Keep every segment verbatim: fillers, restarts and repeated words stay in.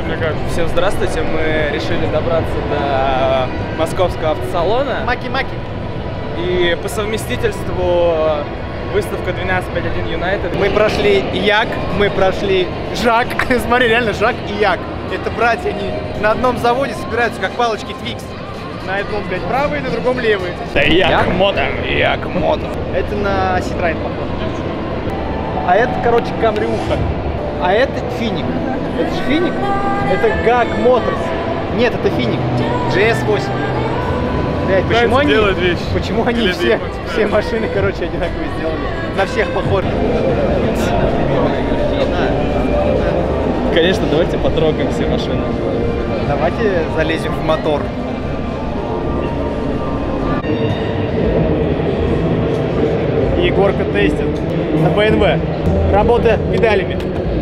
мне кажется. Всем здравствуйте, мы решили добраться до московского автосалона. Маки-маки. И по совместительству выставка двенадцать пятьдесят один Юнайтед. Мы прошли Як, мы прошли Жак. Смотри, реально Жак и Як. Это братья, они на одном заводе собираются, как палочки Твикс. На одном, блядь, правый, на другом левый. Да Як Мотор, Як Мотор. Это на Citroёn похоже. А это, короче, Камрюха. А это Финик. Это же Финик? Это Гак Моторс. Нет, это Финик. джей эс восемь. Блядь, почему они, почему они все, все машины, короче, одинаковые сделали? На всех похожи. Конечно, давайте потрогаем все машины. Давайте залезем в мотор. Егорка тестит на бэ эн вэ. Работа педалями.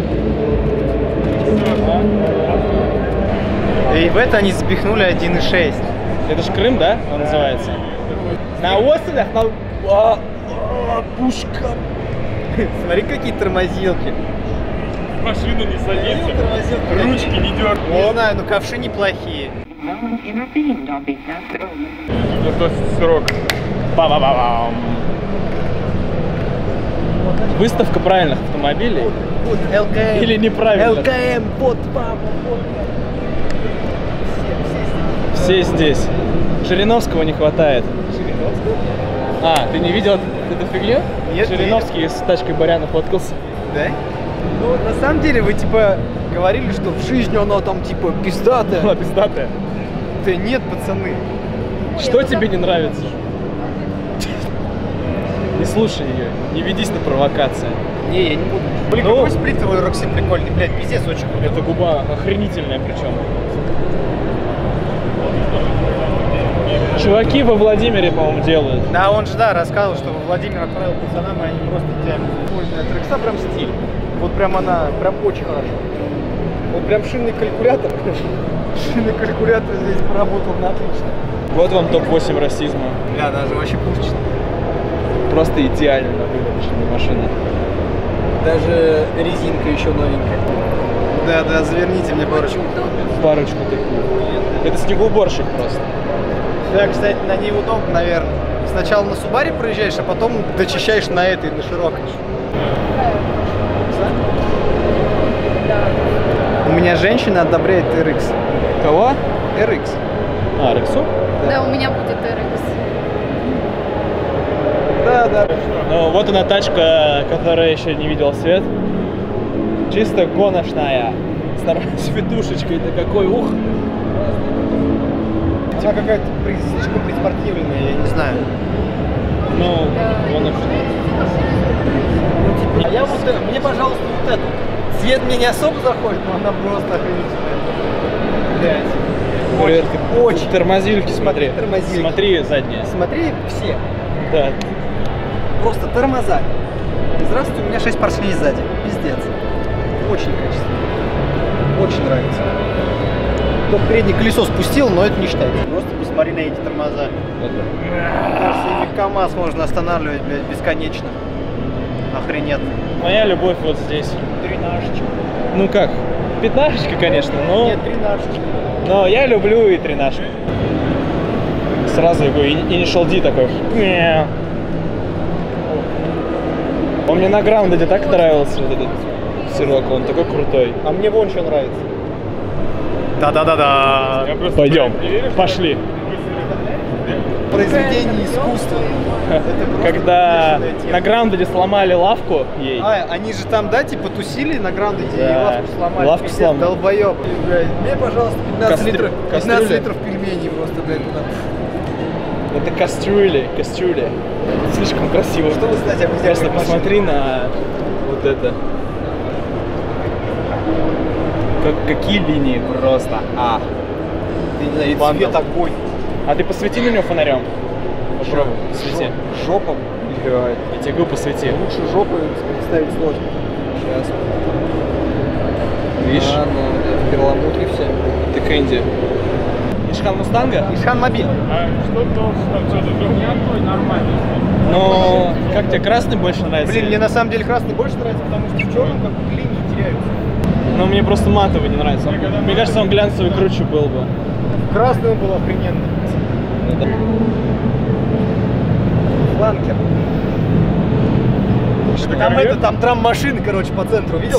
И в это они запихнули один и шесть. Это же Крым, да, он называется? На островах, на... А, а, пушка. Смотри, какие тормозилки. Машина не садится, ручки не дергают. Не знаю, но ковши неплохие. Зато срок. Ба-ба-ба-бам. Выставка правильных автомобилей. Вот эл ка эм. Или неправильно? эл ка эм, вот папа, вот. Все здесь. Жириновского не хватает. Жириновского? А, ты не видел эту фигню? Нет. Жириновский с тачкой Баряна фоткался. Да? Ну, на самом деле, вы, типа, говорили, что в жизни она там, типа, пиздатая. Она пиздатая. Да нет, пацаны. Что тебе не нравится? Не слушай ее, не ведись на провокации. Не, я не буду. Блин, Ну, какой сплитовый Рокси прикольный, блядь, пиздец, очень крутой. эта губа охренительная причем. Чуваки во Владимире, по-моему, делают. Да, он же, да, рассказывал, что Владимир отправил пацанам, и они просто идеально. Трекса прям стиль. Вот прям она, прям очень хорошо. Вот прям шинный калькулятор. Шинный калькулятор здесь поработал на отлично. Вот вам топ восемь расизма. Бля, даже вообще пушечно. Просто идеально выглядящая машина. Даже резинка еще новенькая. Да, да, заверните мне парочку. Парочку такую. Это снегоуборщик просто. Да, кстати, на ней удобно, наверное. Сначала на Субаре проезжаешь, а потом дочищаешь на этой, на широкой. У меня женщина одобряет эр икс. Кого? эр икс. А, Рексу? Да, у меня будет эр икс. Да, да. Ну, вот она тачка, которая еще не видела свет. Чисто гоночная. С нормальной светушечкой. Это какой ух. Она какая-то слишком приспортивленная, я не знаю. Ну, он А я вот, мне, пожалуйста, вот эту. Цвет мне не особо заходит, но она просто охренительная. Блять. Очень, очень. Тормозильки, смотри. Тормозильки. Смотри задние. Смотри, все. Да. Просто тормоза. Здравствуйте, у меня шесть поршней сзади. Пиздец. Очень качественно. Очень нравится. Только переднее колесо спустил, но это не считается. Просто посмотри на эти тормоза. Кажется, ими КамАЗ можно останавливать, блядь, бесконечно. Охренетно. Моя любовь вот здесь. Тринашечка. Ну как? Пятнашечка, конечно, но... Нет, тринашечка. Но я люблю и тринашку. Сразу его Initial D такой. Он мне на граунде так нравился, вот этот сирок, он такой крутой. А мне вон что нравится. Да-да-да-да. Пойдем, пошли. Произведение искусства. Когда на граунде сломали лавку ей. А, они же там, да, типа тусили на граунде и Да. лавку сломали. Лавку Пиздец, сломали. долбоёб. Мне, пожалуйста, пятнадцать Кастрю- литров, пятнадцать кастрюля. литров пельменей просто, блядь, туда. Это кастрюли, кастрюли. Слишком красиво. Что вы знаете об Просто идеальной посмотри на вот это. Как, какие линии просто. А. И Вандал. цвет огонь. А ты посвети на него фонарем. Попробуй, посвети. Жопа. Я тебе говорю, посвети. Лучше жопы представить сложно. Сейчас. Видишь? А, ну, да, в перламутре все. Ты Кэнди. Ишхан Мустанга? Ишхан Мобиль. А что должен там что-то другой нормально? Но как тебе красный больше нравится? Блин, мне на самом деле красный больше нравится, потому что в черном как бы линии теряются. Но мне просто матовый не нравится. Мне кажется, он глянцевый круче был бы. Красный он был охрененный. Фланкер. Там это, там драм-машины, короче, по центру, видел?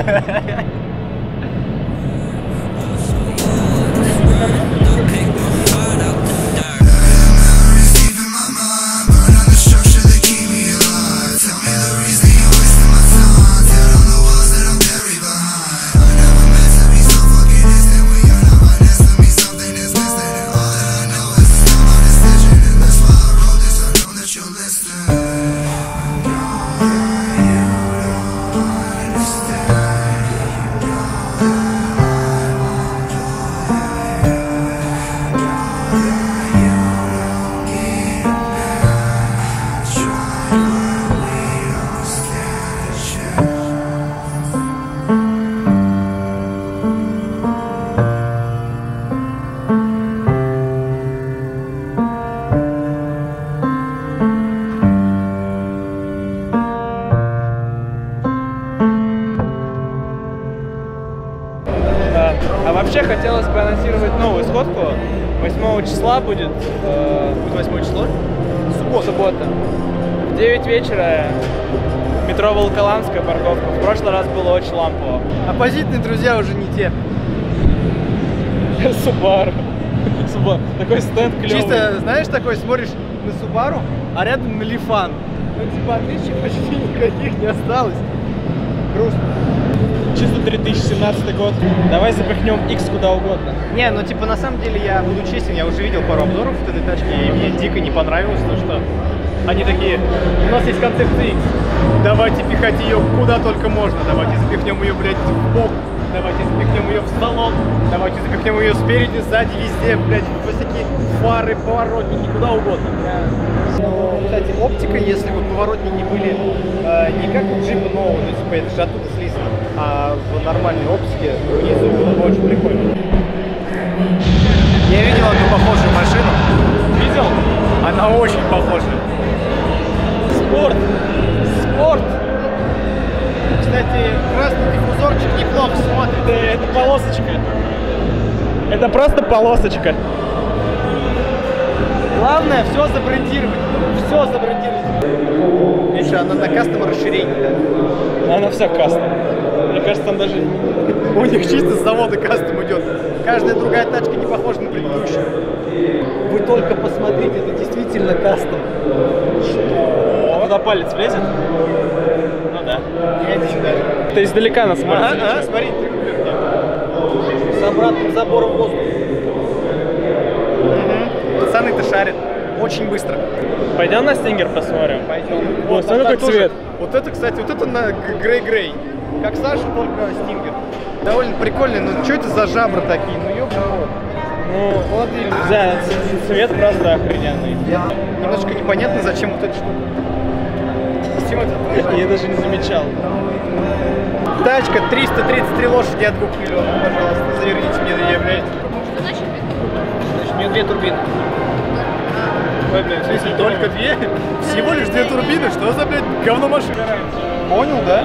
А вообще хотелось бы анонсировать новую сходку. восьмого числа будет. Э, Будет восьмое число? Суббота. Суббота. В девять вечера метро Волоколамская, парковка. В прошлый раз было очень лампово. Оппозитные друзья уже не те. Subaru. Subaru. Такой стенд клевый. Чисто, знаешь, такой смотришь на Subaru, а рядом Лифан. Ну типа отличий почти никаких не осталось. Грустно. Чисто две тысячи семнадцатый год. Давай запихнем X куда угодно. Не, ну типа на самом деле я буду честен, я уже видел пару обзоров вот этой тачки, и мне дико не понравилось то, что они такие, у нас есть концепция X, давайте пихать ее куда только можно, давайте запихнем ее, блядь, в бок, давайте запихнем ее в салон, давайте запихнем ее спереди, сзади, везде, блядь, всякие фары, поворотники, куда угодно. Ну, кстати, оптика, если бы поворотники были э, не как у джипа нового, ну типа это же оттуда слизано, а в нормальной оптике внизу было бы очень прикольно. Я видел одну похожую машину. Видел? Она очень похожа. Спорт. Спорт. Кстати, красный диффузорчик неплохо смотрит. Да, это полосочка. Это просто полосочка. Главное все забрендировать. Все забрендировать. Миша, она на кастом расширении, да? Она вся кастом. Мне кажется, там даже... У них чисто с завода кастом идет. Каждая другая тачка не похожа на предыдущую. Вы только посмотрите, это действительно кастом. Что? Туда палец влезет? Ну да. Я иди сюда. Ты издалека нас смотришь. Ага, ага, смотри, с обратным забором воздуха. Угу. Пацаны-то шарят. Очень быстро. Пойдем на Стингер посмотрим? Пойдем. Вот, смотри, какой тоже- цвет. Вот это, кстати, вот это на грей-грей. Как Саша, только Стингер. Довольно прикольный, но что это за жабры такие? Ну ёб Ну, вот и... да, ц- цвет просто охрененный. Немножко непонятно, зачем вот эта штука. Зачем это отражает? Я даже не замечал. Тачка триста тридцать три лошади от двух миллионов, пожалуйста, заверните мне, я, блядь. Что значит бит? Значит, у меня две турбины. Ой, блядь, в смысле, только две? Всего лишь две турбины? Что за, блядь, говно машина? Понял, да?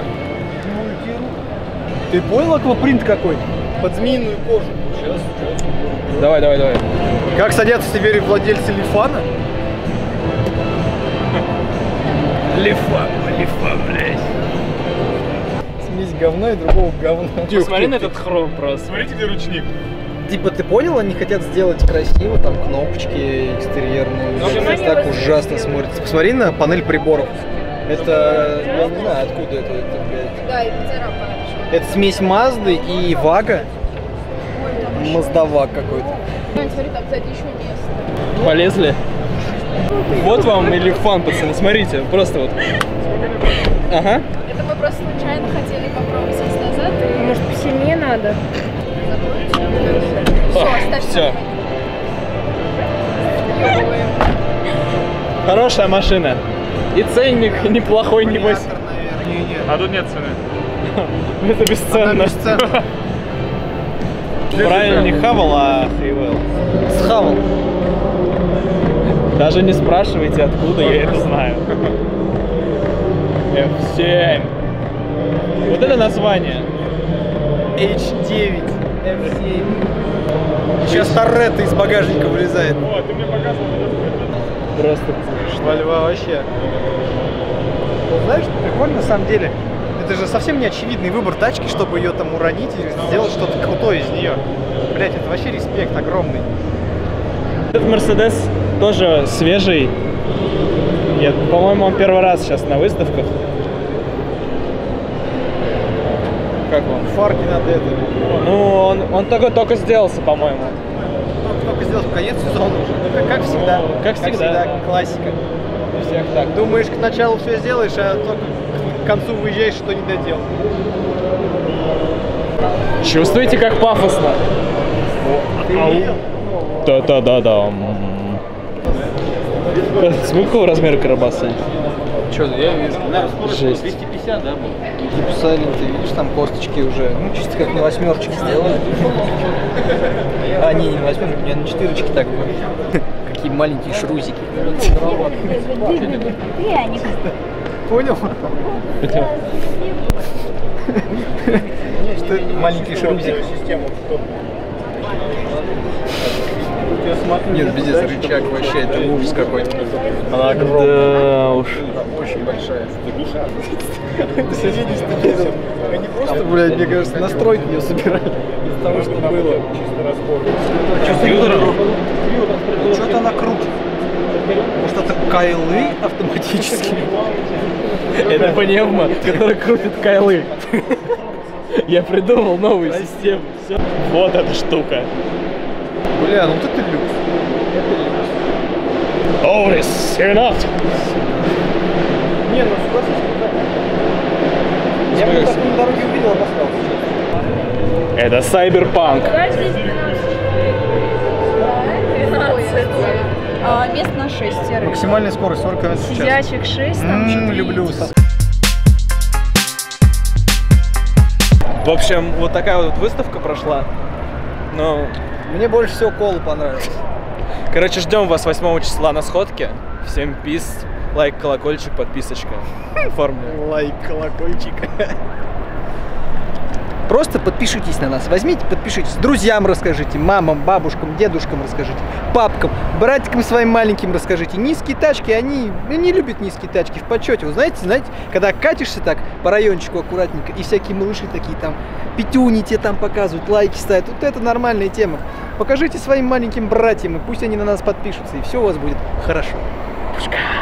Ты понял, аквапринт какой? Под змеиную кожу. Сейчас, сейчас. Давай, давай, давай. Как садятся теперь владельцы Лифана? Лифан, Лифан, блядь. Смесь говна и другого говна. Посмотри на этот хром просто. Смотрите, где ручник. Типа, ты понял, они хотят сделать красиво, там кнопочки экстерьерные. Ну, Это внимание, так вот- ужасно смотрится. Посмотри на панель приборов. Это, я не знаю, откуда это, это, блядь. Да, и царапа еще. Это смесь Мазды и Вага. Маздавак какой-то. Ой, смотри, там, кстати, еще место. Полезли. Вот вам и Лифан, пацаны, смотрите, просто вот. Ага. Это мы просто случайно хотели попробовать сесть назад. И... Может, посильнее надо? Все, оставь. Все. Хорошая машина. И ценник неплохой, небось. А тут нет цены. Это бесценно. Правильно, не хавал, а хейвел. Схавал. Даже не спрашивайте, откуда, я это знаю. эф семь. Вот это название. эйч девять, эм семь. Сейчас Торетто из багажника вылезает. О, ты мне показывал. Просто. Вольва вообще. Ну, знаешь, прикольно на самом деле. Это же совсем не очевидный выбор тачки, чтобы ее там уронить и сделать что-то крутое из нее. Блять, это вообще респект огромный. Этот Мерседес тоже свежий. Нет, по-моему, он первый раз сейчас на выставках. Как он? Фарки надо это. Ну, он, он только, только сделался, по-моему. Только сделать конец сезона уже. Ну, как, как всегда. Ну, как всегда. Классика. У всех так. Думаешь, к началу все сделаешь, а только к концу выезжаешь, что не доделал. Чувствуете, как пафосно? Да-да-да-да. Смотри, какого размера карабаса? Че, я вижу. Жесть. двести пятьдесят, да, был? Сайлент, ты видишь, там косточки уже, ну, чисто как на восьмерочке сделали. А, не, не на восьмерочке, у меня на четырочке так было. Какие маленькие шрузики. Понял? Что это маленький шрузик? Нет, пиздец, рычаг вообще, это ужас какой-то. Она огромная. Да уж. Очень большая. Это соседи студентов. Они просто, блядь, мне кажется, настройки ее собирали из того, что было. Что-то она крутит. Может, это кайлы автоматические? Это пневма, которая крутит кайлы. Я придумал новую систему. Все. Вот эта штука. Бля, ну вот это люкс. Орис, you're not. Не, ну согласись, да. Я бы так на дороге увидел, обосрался. Это Cyberpunk. двенадцать. А, мест на шестерых. Максимальная скорость сорок километров в час. Сидячих шесть, там М, что-то люблю. есть. В общем, вот такая вот выставка прошла. Ну, Мне больше всего Кола понравилось. короче, ждем вас восьмого числа на сходке. Всем пиз, лайк, колокольчик, подписочка. Оформлю. Лайк, колокольчик. Просто подпишитесь на нас. Возьмите, подпишитесь. Друзьям расскажите, мамам, бабушкам, дедушкам расскажите, папкам, братикам своим маленьким расскажите. Низкие тачки, они не любят низкие тачки в почете. Вы знаете, знаете, когда катишься так по райончику аккуратненько, и всякие малыши такие там, пятюни тебе там показывают, лайки ставят. Вот это нормальная тема. Покажите своим маленьким братьям, и пусть они на нас подпишутся, и все у вас будет хорошо. Пушка.